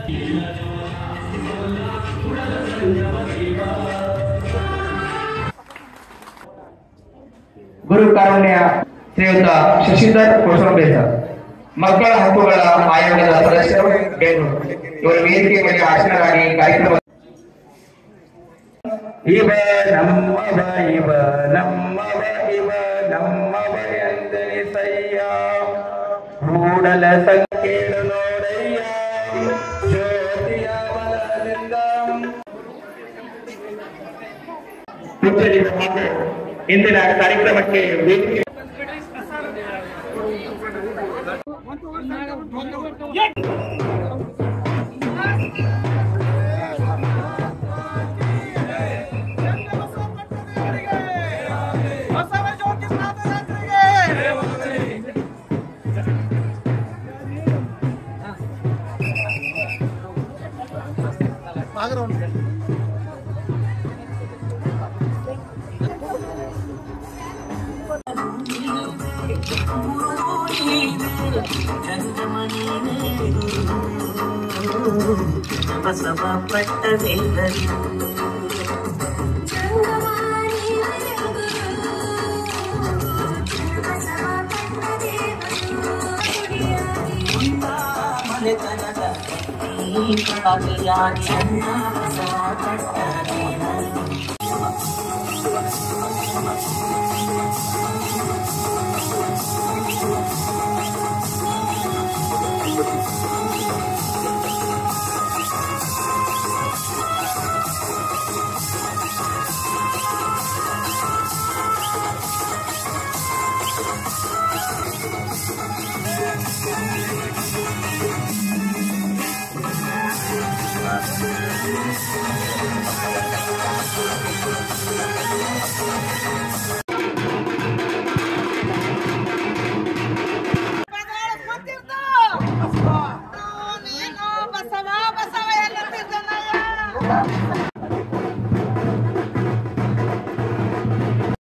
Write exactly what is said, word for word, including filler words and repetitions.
ಗುರು ಕಾರುಣ್ಯ ಶ್ರೀಯುತ ಶಶಿಧರ್ ಕೋಸಂಬೆ ಸರ್, ಮಕ್ಕಳ ಹಕ್ಕುಗಳ ಆಯೋಗದ ಸದಸ್ಯರು ಬೆಂಗಳೂರು. ಇವರು ವೇದಿಕೆ ಮೇಲೆ ಆಸೀನರಾಗಿ ಕಾರ್ಯಕ್ರಮ ಇವ ನಮ್ಮವ ಇವ ನಮ್ಮವ ಇವ ನಮ್ಮವ ಎಂದೆನಿಸಯ್ಯ ಮೂಡಲ ಸಂಕೇಳು ನೋಡಯ್ಯ ಜ್ಯೋತಿಯ ಬಲದಿಂದ ಇಂದಿನ ಕಾರ್ಯಕ್ರಮಕ್ಕೆ ವೇದಿಕೆ ಬಸವ ಪಟ್ಟದೇವರು ಮನೆತನದ ಚೆನ್ನ ಬಸವ ಪಟ್ಟದೇವರು ಬಸವ ಬಸವ ಎಲ್ಲ